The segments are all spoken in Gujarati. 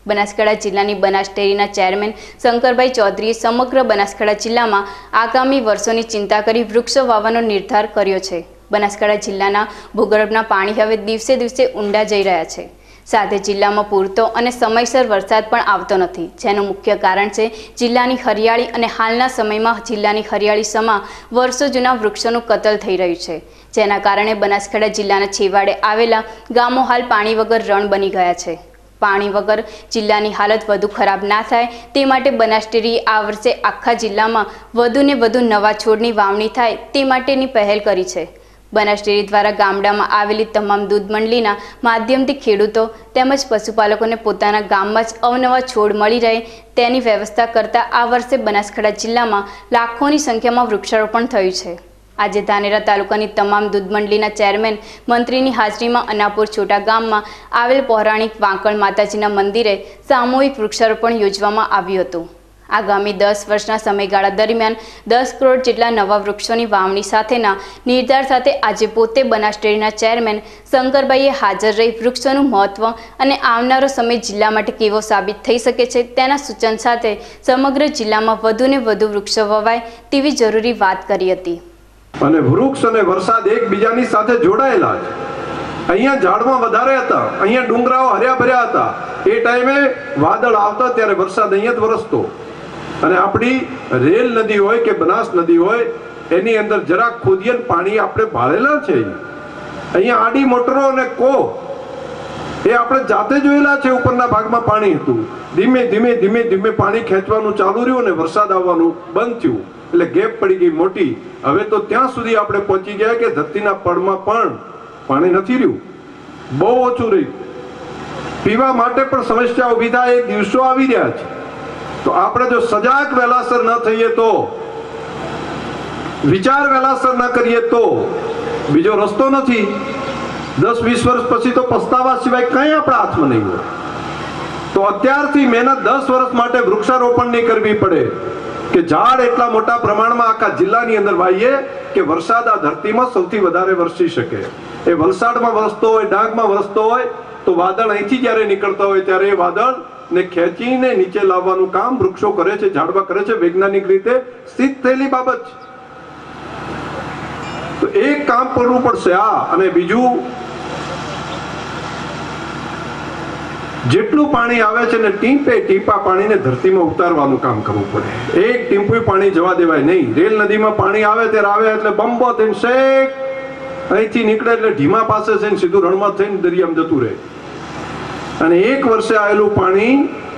બનાસકાંઠા જિલ્લાની બનાસ ડેરીના ચેરમેન શંકરભાઈ ચૌધરીએ સમગ્ર બનાસકાંઠા જિલ્લામાં આગામી વર્ષોની ચિંતા કરી વૃક્ષો વાવવાનો નિર્ધાર કર્યો છે। બનાસકાંઠા જિલ્લાના ભૂગર્ભના પાણી હવે દિવસે દિવસે ઊંડા જઈ રહ્યા છે। સાથે જિલ્લામાં પૂરતો અને સમયસર વરસાદ પણ આવતો નથી, જેનું મુખ્ય કારણ છે જિલ્લાની હરિયાળી અને હાલના સમયમાં જિલ્લાની હરિયાળી સમા વર્ષો જૂના વૃક્ષોનું કતલ થઈ રહ્યું છે, જેના કારણે બનાસકાંઠા જિલ્લાના છેવાડે આવેલા ગામો હાલ પાણી વગર રણ બની ગયા છે। પાણી વગર જિલ્લાની હાલત વધુ ખરાબ ના થાય તે માટે બનાસ ડેરીએ આ વર્ષે આખા જિલ્લામાં વધુને વધુ નવા છોડની વાવણી થાય તે માટેની પહેલ કરી છે। બનાસ ડેરી દ્વારા ગામડામાં આવેલી તમામ દૂધ મંડળીના માધ્યમથી ખેડૂતો તેમજ પશુપાલકોને પોતાના ગામમાં જ અવનવા છોડ મળી રહે તેની વ્યવસ્થા કરતા આ વર્ષે બનાસકાંઠા જિલ્લામાં લાખોની સંખ્યામાં વૃક્ષારોપણ થયું છે। આજે ધાનેરા તાલુકાની તમામ દૂધ મંડળીના ચેરમેન મંત્રીની હાજરીમાં અનાપુર છોટા ગામમાં આવેલ પૌરાણિક વાંકણ માતાજીના મંદિરે સામૂહિક વૃક્ષારોપણ યોજવામાં આવ્યું હતું। આગામી 10 વર્ષના સમયગાળા દરમિયાન 10 કરોડ જેટલા નવા વૃક્ષોની વાવણી સાથેના નિર્ધાર સાથે આજે પોતે બનાસ ડેરીના ચેરમેન શંકરભાઈએ હાજર રહી વૃક્ષોનું મહત્વ અને આવનારો સમય જિલ્લા માટે કેવો સાબિત થઈ શકે છે તેના સૂચન સાથે સમગ્ર જિલ્લામાં વધુને વધુ વૃક્ષો વવાય તેવી જરૂરી વાત કરી હતી। અને વૃક્ષ અને વરસાદ એકબીજાની સાથે જોડાયેલા છે। અહીંયા ઝાડમાં વધારે હતા, અહીંયા ડુંગરાઓ હર્યા ભર્યા હતા। એ ટાઈમે વાદળ આવતા ત્યારે વરસાદ અહીંયા જ વરસતો। અને આપણી રેલ નદી હોય કે બનાસ નદી હોય એની અંદર જરાક ખોદીએ પાણી આપણે ભાળેલા છે। અહીંયા આડી મોટરો અને કો એ આપણે જાતે જોયેલા છે। ઉપરના ભાગમાં પાણી હતું, ધીમે ધીમે ધીમે ધીમે પાણી ખેંચવાનું ચાલુ રહ્યું અને વરસાદ આવવાનું બંધ થયું, એટલે ગેપ પડી ગઈ મોટી। હવે તો ત્યાં સુધી આપણે પહોંચી ગયા કે ધરતીના પડમાં પણ પાણી નથી રહ્યું, બહુ ઓછું રહ્યું। પીવા માટે પણ સમસ્યા ઊભી થાય એ દિવસો આવી રહ્યા છે। તો આપણે જો સજાગ વહેલાસર ન થઈએ તો, વિચાર વહેલાસર ન કરીએ તો બીજો રસ્તો નથી। 10-20 વર્ષ પછી તો પસ્તાવા સિવાય કંઈ આપણા હાથમાં નહીં હોય। તો અત્યારથી મહેનત 10 વર્ષ માટે વૃક્ષારોપણની કરવી પડે કે ઝાડ એટલા મોટા પ્રમાણમાં આખા જિલ્લાની અંદર વાવીએ કે વરસાદ આ ધરતીમાં સૌથી વધારે વરસી શકે। એ વલસાડમાં વરસતો હોય, ડાંગમાં વરસતો હોય તો વાદળ અહીંથી જ્યારે નીકળતા હોય ત્યારે એ વાદળ ને ખેંચીને નીચે લાવવાનું કામ વૃક્ષો કરે છે, ઝાડવા કરે છે। વૈજ્ઞાનિક રીતે સિદ્ધ થયેલી બાબત છે। તો એક કામ કરવું પડશે આ। અને બીજું, જેટલું પાણી આવે છે ને ટીપે ટીપા પાણીને ધરતીમાં ઉતારવાનું કામ કરવું પડે। એક ટીમ્પું પાણી જવા દેવાય નહીં। રેલ નદીમાં પાણી આવે ત્યારે આવે એટલે બંબો થઈને શેક અહીંથી નીકળે એટલે ઢીમા પાસે થઈને સીધું રણમાં થઈને દરિયામાં જતું રહે। અને એક વર્ષે આવેલું પાણી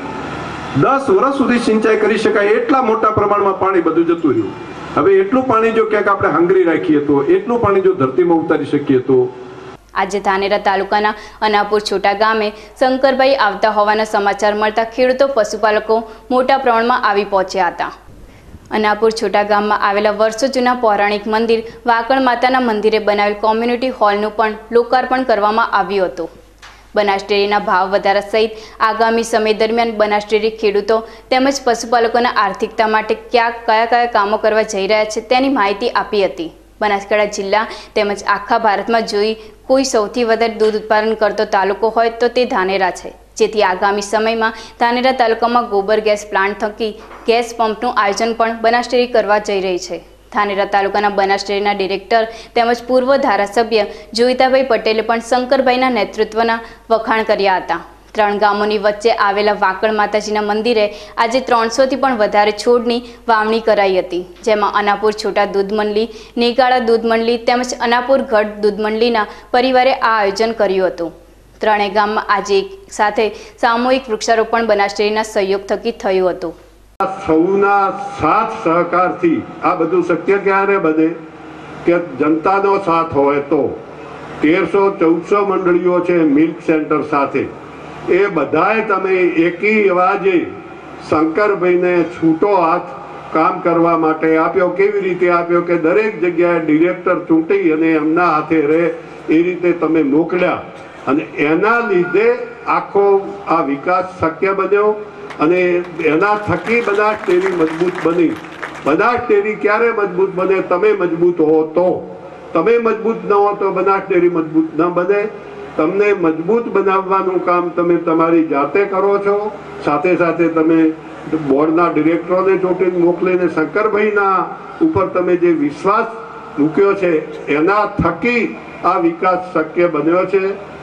10 વર્ષ સુધી સિંચાઈ કરી શકાય એટલા મોટા પ્રમાણમાં પાણી બધું જતું રહ્યું। હવે એટલું પાણી જો ક્યાંક આપણે હાંગરી રાખીએ તો, એટલું પાણી જો ધરતીમાં ઉતારી શકીએ તો। આજે ધાનેરા તાલુકાના અનાપુર છોટા ગામે શંકરભાઈ આવતા હોવાના સમાચાર મળતા ખેડૂતો પશુપાલકો મોટા પ્રમાણમાં આવી પહોંચ્યા હતા। અનાપુર છોટા ગામમાં આવેલા વર્ષો જૂના પૌરાણિક મંદિર વાંકણ માતાના મંદિરે બનાવેલ કોમ્યુનિટી હોલનું પણ લોકાર્પણ કરવામાં આવ્યું હતું। બનાસ ડેરીના ભાવ વધારા સહિત આગામી સમય દરમિયાન બનાસ ડેરી ખેડૂતો તેમજ પશુપાલકોના આર્થિકતા માટે કયા કામો કરવા જઈ રહ્યા છે તેની માહિતી આપી હતી। બનાસકાંઠા જિલ્લા તેમજ આખા ભારતમાં જોઈ કોઈ સૌથી વધારે દૂધ ઉત્પાદન કરતો તાલુકો હોય તો તે ધાનેરા છે, જેથી આગામી સમયમાં ધાનેરા તાલુકામાં ગોબર ગેસ પ્લાન્ટ થકી ગેસ પંપનું આયોજન પણ બનાસ ડેરી કરવા જઈ રહી છે। ધાનેરા તાલુકાના બનાસ ડેરીના ડિરેક્ટર તેમજ પૂર્વ ધારાસભ્ય જોઈતાભાઈ પટેલે પણ શંકરભાઈના નેતૃત્વના વખાણ કર્યા હતા। 3 ગામોની વચ્ચે આવેલા વાંકણ માતાજીના મંદિરે આજે 300થી પણ વધારે છોડની વાવણી કરાઈ હતી, જેમાં અનાપુર છોટા દૂધ મંડળી, નેગાળા દૂધ મંડળી તેમજ અનાપુર ગઢ દૂધ મંડળીના પરિવારે આ આયોજન કર્યું હતું। 3 ગામમાં આજે એક સાથે સામૂહિક વૃક્ષારોપણ બનાસ ડેરીના સહયોગ થકી થયું હતું। સૌના સાથ સહકારથી આ બધું શક્ય ક્યારે બને કે જનતાનો સાથ હોય તો। 1300-1400 મંડળીઓ છે મિલ્ક સેન્ટર સાથે, એ બધાએ તમે એકી અવાજે શંકરભાઈને છૂટો હાથ કામ કરવા માટે આપ્યો। કેવી રીતે આપ્યો કે દરેક જગ્યાએ ડિરેક્ટર ચૂંટી અને એમના હાથે રહે એ રીતે તમે મોકલ્યા, અને એના લીધે આખો આ વિકાસ શક્ય બન્યો। અને એના થકી બનાસ ડેરી મજબૂત બની। બનાસ ડેરી ક્યારે મજબૂત બને? તમે મજબૂત હો તો। તમે મજબૂત ન હો તો બનાસ ડેરી મજબૂત ન બને। તમને મજબૂત બનાવવાનું કામ તમે તમારી જાતે કરો છો. સાથે સાથે તમે બોર્ડના ડિરેક્ટરોને ચૂંટીને મોકલીને શંકરભાઈના ઉપર તમે જે વિશ્વાસ મૂક્યો છે એના થકી આ વિકાસ શક્ય બન્યો છે.